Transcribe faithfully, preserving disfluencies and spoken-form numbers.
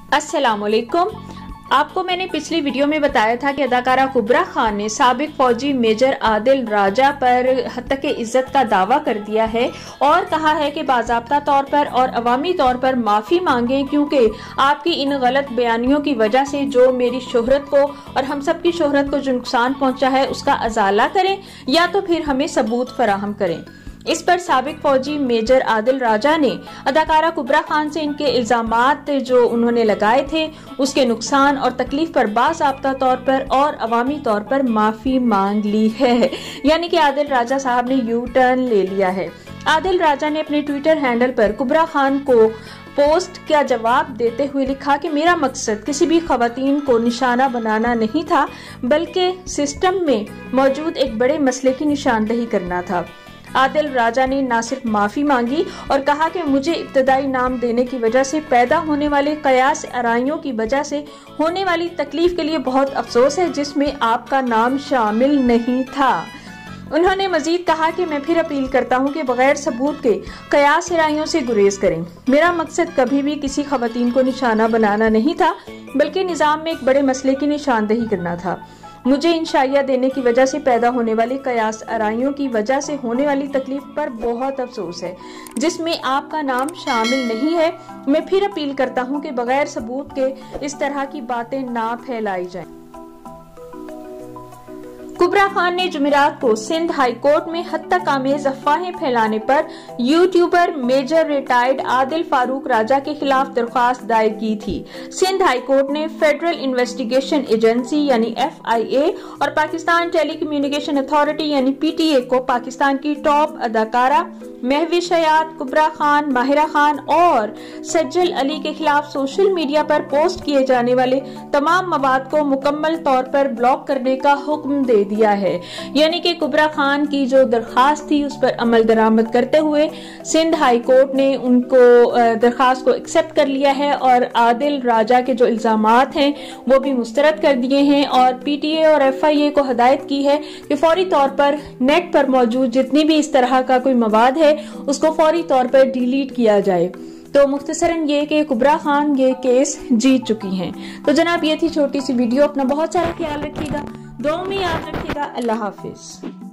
अस्सलाम वालेकुम। आपको मैंने पिछली वीडियो में बताया था कि अदाकारा कुबरा खान ने साबिक फौजी मेजर आदिल राजा पर हत्तक इज्जत का दावा कर दिया है और कहा है कि बाज़ाब्ता तौर पर और अवामी तौर पर माफ़ी मांगें, क्योंकि आपकी इन गलत बयानियों की वजह से जो मेरी शोहरत को और हम सब की शोहरत को जो नुकसान पहुंचा है उसका अजाला करें या तो फिर हमें सबूत फराहम करें। इस पर साबिक फौजी मेजर आदिल राजा ने अदाकारा कुबरा खान से इनके इल्जामात जो उन्होंने लगाए थे उसके नुकसान और तकलीफ पर बाज़ाब्ता तौर पर और अवामी तौर पर माफी मांग ली है। यानी कि आदिल राजा साहब ने यू टर्न ले लिया है। आदिल राजा ने अपने ट्विटर हैंडल पर कुबरा खान को पोस्ट का जवाब देते हुए लिखा कि मेरा मकसद किसी भी खवातीन को निशाना बनाना नहीं था, बल्कि सिस्टम में मौजूद एक बड़े मसले की निशानदही करना था। आदिल राजा ने न सिर्फ माफी मांगी और कहा कि मुझे इब्तदाई नाम देने की वजह से पैदा होने वाले कयास आराइयों की वजह से होने वाली तकलीफ के लिए बहुत अफसोस है, जिसमें आपका नाम शामिल नहीं था। उन्होंने मजीद कहा कि मैं फिर अपील करता हूं कि बगैर सबूत के कयास आराइयों से गुरेज करें। मेरा मकसद कभी भी किसी खवातीन को निशाना बनाना नहीं था, बल्कि निजाम में एक बड़े मसले की निशानदही करना था। मुझे इन शाइया देने की वजह से पैदा होने वाली कयास आराइयों की वजह से होने वाली तकलीफ पर बहुत अफसोस है, जिसमें आपका नाम शामिल नहीं है। मैं फिर अपील करता हूं कि बगैर सबूत के इस तरह की बातें ना फैलाई जाएं। कुबरा खान ने जुमेरात को सिंध हाई कोर्ट में हत्तक आमेज अफवाहें फैलाने पर YouTuber major retired Adil Farooq Raja के खिलाफ दरख्वास्त दायर की थी। सिंध हाई कोर्ट ने फेडरल इन्वेस्टिगेशन एजेंसी यानी एफ आई ए और पाकिस्तान टेली कम्युनिकेशन अथॉरिटी यानी पी टी ए को पाकिस्तान की टॉप अदाकारा महविश हयात, कुबरा खान, माहिरा खान और सज्जल अली के खिलाफ सोशल मीडिया पर पोस्ट किए जाने वाले तमाम मवाद को मुकम्मल तौर पर ब्लॉक करने का हुक्म दे दिया है। यानी कि कुबरा खान की जो दरखास्त थी उस पर अमल दरामद करते हुए सिंध हाई कोर्ट ने उनको दरखास्त को एक्सेप्ट कर लिया है और आदिल राजा के जो इल्जामात हैं वो भी मुस्तरद कर दिए हैं और पी टी ए और एफ आई ए को हदायत की है कि फौरी तौर पर नेट पर मौजूद जितनी भी इस तरह का कोई मवाद है उसको फौरी तौर पर डिलीट किया जाए। तो मुख्तसरन ये कि कुबरा खान ये केस जीत चुकी हैं। तो जनाब ये थी छोटी सी वीडियो। अपना बहुत सारा ख्याल रखिएगा, दुआ में याद रखिएगा। अल्लाह हाफिज।